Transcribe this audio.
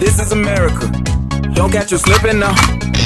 This is America. Don't catch you slipping now.